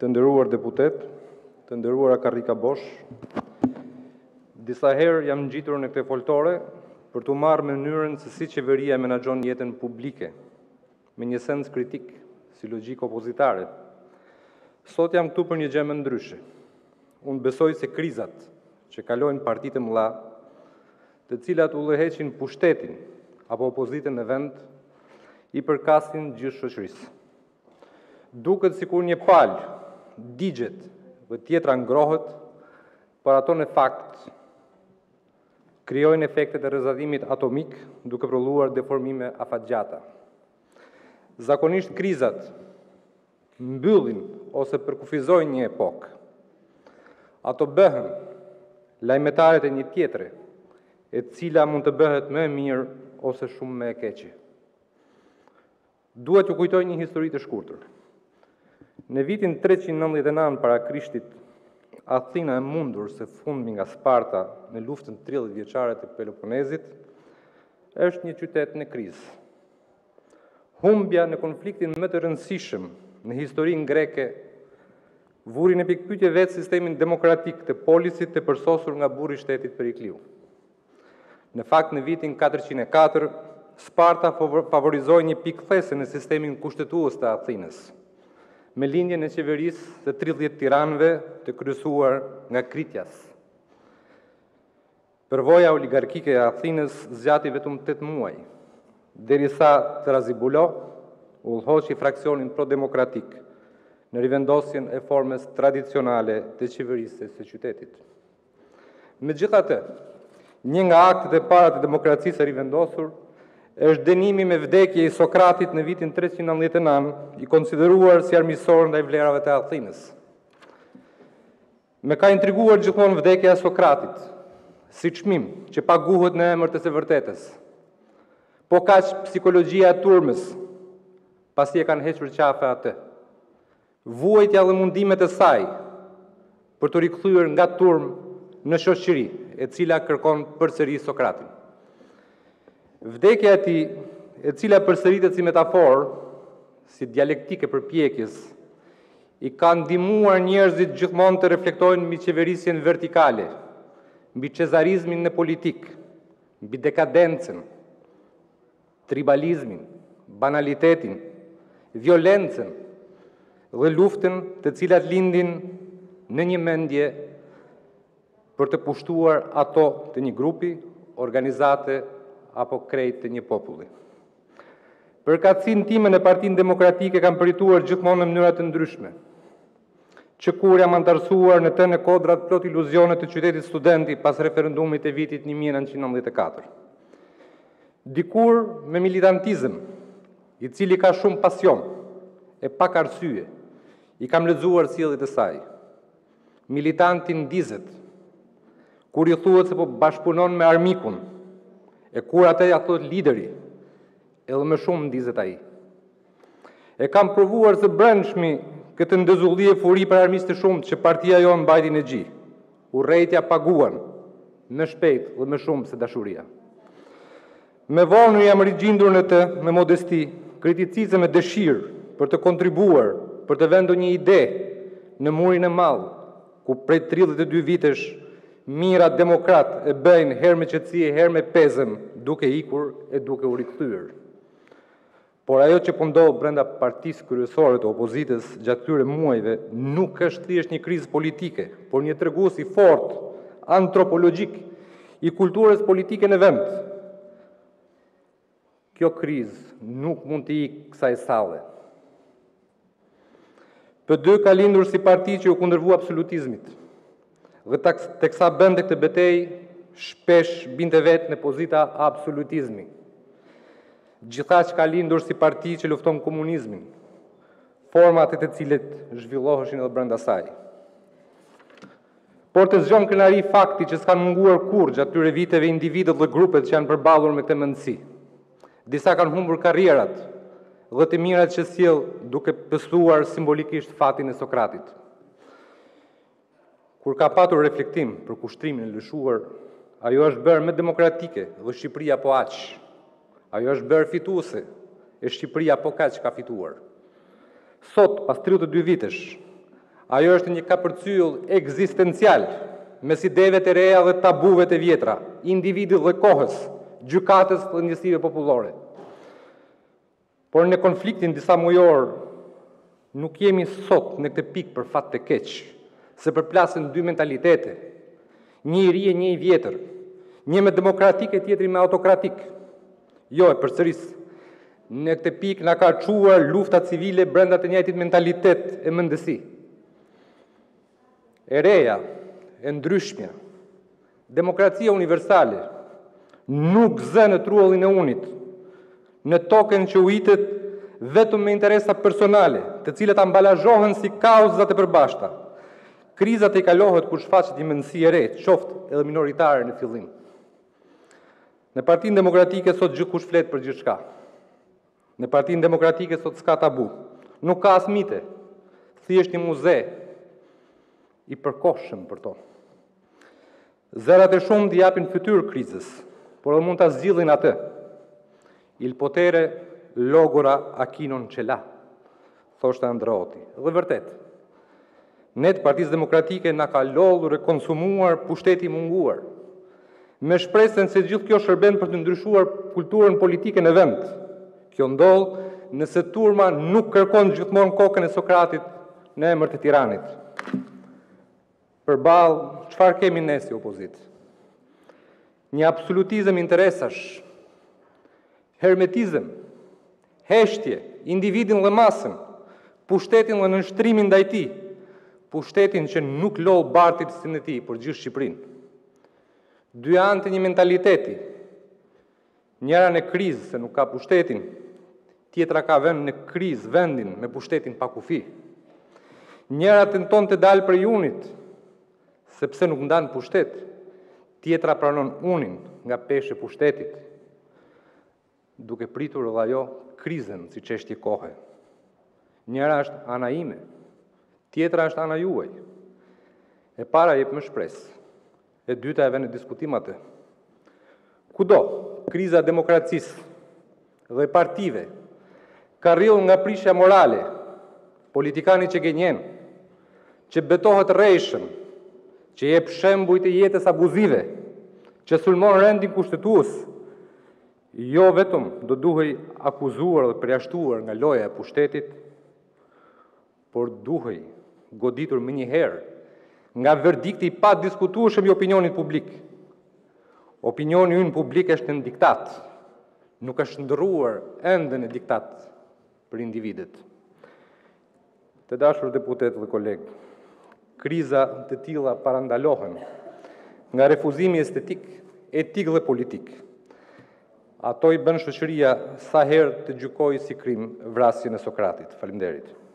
Të nderuar deputet, të nderuara Karrika Bosh, disa herë jam ngjitur në këtë foltore për të marrë mënyrën se si qeveria menaxhon jetën publike, me një sens kritik, si logjik opozitare. Sot jam këtu për një gjë më ndryshe. Unë besoj se krizat që kalojnë partitë e mëdha, të cilat udhëheqin pushtetin apo opozitën në vend, i përkasin gjithë shoqërisë. Duket sikur një palë digjet dhe tjetra ngrohet, por ato në fakt krijojnë efektet e rrëzadimit atomik duke prodhuar deformime afatgjata. Zakonisht krizat mbyllin ose përkufizojnë një epokë. Ato bëhen lajmetaret e një tjetre, e cila mund të bëhet më e mirë ose shumë më e keqe. Duhet t'ju kujtoj një histori të shkurtër. Në vitin 399 para Krishtit, Athina e mundur se fundmi nga Sparta në luftën 30 vjeçare të Peloponezit, është një qytet në krizë. Humbja në konfliktin më të rëndësishëm në historinë greke vuri në pikpyetje vetë sistemin demokratik të polisit të përsosur nga burri i shtetit Perikliu. Në fakt, në vitin 404, Sparta favorizoi një pikthese në sistemin kushtetues të Athinës, me lindjen e qeverisë të 30 tiranëve të kryesuar nga Kritias. Përvoja oligarkike e Athinës zgjati vetëm 8 muaj, derisa Thrasybulo udhëhoqi fraksionin prodemokratik në rivendosjen e formës tradicionale të qeverisjes së qytetit. Megjithatë, një nga aktet e para të demokracisë së rivendosur është dënimi me vdekje i Sokratit në vitin 399, i konsideruar si armiqësor ndaj vlerave të Athinës. Me ka intriguar gjithmonë vdekja e Sokratit, si çmim që paguhet në emër të së vërtetës. Po kaq psikologjia e turmës, pasi e kanë hequr qafe atë. Vuajtja dhe mundimet e saj për të rikthyer nga turmë në shoqëri, e cila kërkon përsëri Sokratin. Vdekja e tij, e cila përsëritet si metaforë, si dialektike përpjekjes, i ka ndihmuar njerëzit gjithmonë të reflektojnë mbi qeverisjen vertikale, mbi cezarizmin në politikë, mbi dekadencën, tribalizmin, banalitetin, violencën dhe luftën, të cilat lindin në një mendje për të pushtuar ato të një grupi, organizate apo krejt të një populli. Përkatësinë time në Partinë Demokratike kam përjetuar gjithmonë në mënyra të ndryshme. Që kur jam antarësuar në të në kodrat plot iluzione të qytetit studenti pas referendumit e vitit 1994. Dikur me militantizëm, i cili ka shumë pasion e pak arsye, i kam lexuar sjelljet e saj. Militanti ndizet kur i thuhet se po bashkëpunon me armikun, e kur atë ja thot lideri, edhe më shumë ndizet ai. E kam provuar së brendshmi këtë ndezulli e furi për armiqtë të shumtë që partia jonë mbajti në gjy. Urrejtja paguan, më shpejt dhe më shumë se dashuria. Me vonë jam rigjindur në të, me modesti, kriticizëm me dëshirë për të kontribuar, për të vendur një ide në murin e madh, ku prej 32 vitesh mira demokrat e bëjnë herë me qetësi e herë me pezëm, duke ikur e duke u rikthyer. Por ajo që po ndodh brenda partisë kryesore të opozitës gjatë këtyre muajve nuk është thjesht një krizë politike, por një tregues i fortë antropologjik i kulturës politike në vend. Kjo krizë nuk mund të ikë kësaj salle. PD ka lindur si parti që u kundërvua absolutizmit, dhe teksa bënte këtë betejë, shpesh binte vetë në pozita absolutizmi. Gjithashtu ka lindur si parti që lufton komunizmin, format e të cilët zhvilloheshin edhe brenda saj. Por të zgjon kënaqëri fakti që s'kan munguar kurrë gjatë këtyre viteve individët dhe grupet që janë përballur me këtë mendësi. Disa kanë humbur karrierat dhe të mirat që sjell duke pësuar simbolikisht fatin e Sokratit. Kur ka patur reflektim për kushtrimin e lëshuar, ajo është bërë më demokratike dhe Shqipëria po aq. Ajo është bërë fituese e Shqipëria po kaq ka fituar. Sot, pas 32 vitesh, Ajo është një kapërcyll ekzistencial mes ideve të reja dhe tabuve të vjetra, individit dhe kohës, gjykatës dhe njësive popullore. Por në konfliktin disa mujor, nuk jemi sot në këtë pikë për fat të keq, se përplasen dy mentalitete, një i ri e një i vjetër, një me demokratik e tjetri me autokratik. Jo, e përsëris, në këtë pikë na ka çuar lufta civile brenda të njëjtit mentalitet e mendësi. E reja, e ndryshmja, demokracia universale, nuk zë në trullin e unit, në token që uhitet vetëm me interesa personale, të cilat ambalazhohen si kauzat e përbashkëta. Krizat i kalohet kur shfaqet një mendësi e re, qoftë edhe minoritare në fillim. Në Partinë Demokratike sot gjithkush flet për gjithçka. Në Partinë Demokratike sot s'ka tabu, nuk ka as mite, thjesht një muze i përkohshëm për to. Zërat e shumt i japin fytyrë krizës, por edhe mund ta zgjidhin atë. Il potere logora a chi non ce l'ha, thoshte Andreotti. Dhe vërtet, ne të Partisë Demokratike na ka lodhur e konsumuar pushteti i munguar, me shpresën se gjithë kjo shërben për të ndryshuar kulturën politike në vend. Kjo ndodh nëse turma nuk kërkon gjithmonë kokën e Sokratit në emër të tiranit. Përballë, çfarë kemi ne si opozitë? Një absolutizëm interesash, hermetizëm, heshtje, individin dhe masën, pushtetin dhe nënshtrimin ndaj tij, pushtetin që nuk lodh bartit si në ti për gjithë Shqipërinë. Dy anë të një mentaliteti, njëra në krizë se nuk ka pushtetin, tjetra ka vend në krizë vendin me pushtetin pa kufi. Njëra tenton të dalë prej unit, sepse nuk ndan pushtet, tjetra pranon unin nga peshë e pushtetit, duke pritur edhe ajo krizën si çështje kohe. Njëra është ana ime, tjetra është ana juaj. E para jep më shpresë, e dyta e vjen në diskutim atë. Kudo, kriza e demokracisë dhe partive ka rrjedhur nga prishja morale, politikani që gënjen, që betohet rreshëm, që jep shembuj të jetës abuzive, që sulmon rendin kushtetues, jo vetëm do duhej akuzuar dhe përjashtuar nga loja e pushtetit, por duhej goditur më njëherë nga verdikti i pa diskutueshëm i opinionit publik. Opinioni ynë publik është në diktat, nuk është ndërruar ende në diktat për individet. Të dashur deputet dhe kolegë, kriza të tilla parandalohen nga refuzimi estetik, etik dhe politik. Ato i bën shoqëria sa herë të gjykojë si krim vrasjen e Sokratit. Faleminderit.